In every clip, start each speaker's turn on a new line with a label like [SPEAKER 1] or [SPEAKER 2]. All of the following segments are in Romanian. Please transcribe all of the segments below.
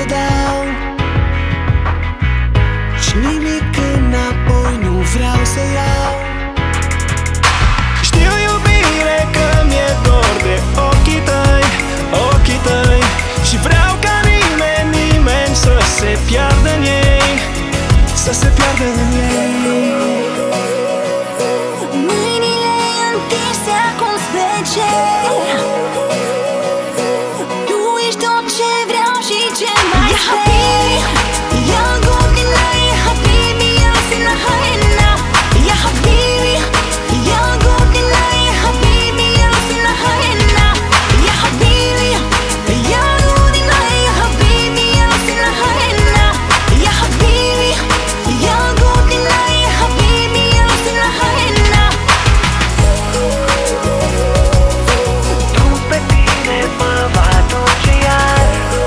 [SPEAKER 1] te dau și nimic înapoi nu vreau să iau. Știu, iubire, că mi-e dor de ochii tăi, ochii tăi, și vreau ca nimeni să se piardă în ei, să se piardă în ei.
[SPEAKER 2] Mâinile întinse acum spre cer, tu ești tot ce vreau și ce mai sper. Ya قلبنا يا حبيبي يا سنا هينا يا حبيبي يا قلبنا يا حبيبي يا سنا هينا يا حبيبي يا قلبنا يا حبيبي يا سنا هينا يا حبيبي يا قلبنا يا حبيبي يا سنا هينا.
[SPEAKER 3] Tu pe tine mă va duce iar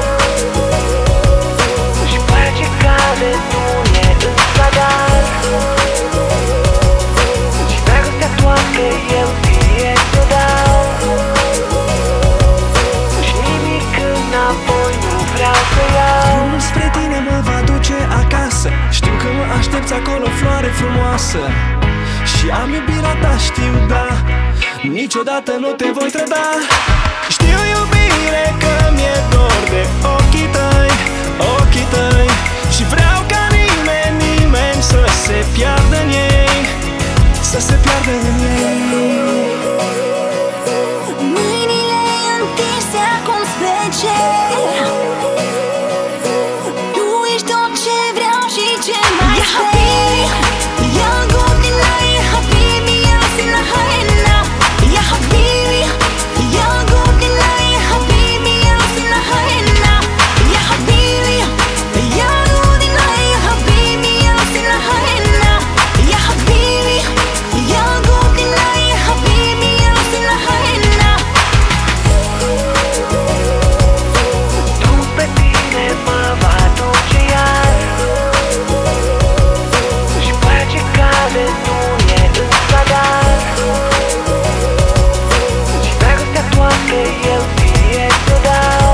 [SPEAKER 3] și pace care nu e în zadar, și dragostea toată eu ție ți-o dau și nimic înapoi nu vreau să iau.
[SPEAKER 1] Drumul spre tine mă va duce acasă, știu că mă aștepți acolo, floare frumoasă, și am iubirea ta, știu, da, niciodată nu te voi trăda. Știu, iubire, că mi-e dor de ochii tăi, ochii tăi, și vreau ca nimeni să se piardă în ei, să se piardă în ei.
[SPEAKER 2] Mâinile întinse acum spre cer, tu ești tot ce vreau și ce mai sper. Ya قلبنا يا حبيبي يا سنا هينا يا حبيبي يا قلبنا يا حبيبي يا سنا هينا يا حبيبي يا قلبنا يا حبيبي يا سنا هينا يا حبيبي يا قلبنا يا حبيبي يا سنا هينا.
[SPEAKER 3] Tu pe tine mă va duce iar și pace care nu e în zadar, și dragostea toată eu ție ți-o dau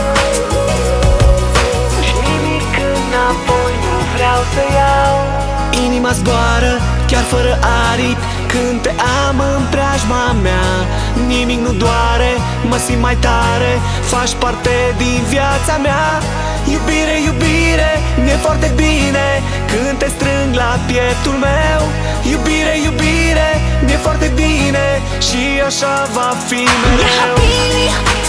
[SPEAKER 3] și nimic înapoi nu vreau să iau.
[SPEAKER 1] Inima zboară chiar fără aripi când te am în preajma mea. Nimic nu doare, mă simt mai tare, faci parte din viața mea. Iubire, iubire, mi-e foarte bine când te strâng la pieptul meu. Iubire, iubire, mi-e foarte bine și așa va fi
[SPEAKER 2] يا
[SPEAKER 1] mereu.
[SPEAKER 2] حبيبي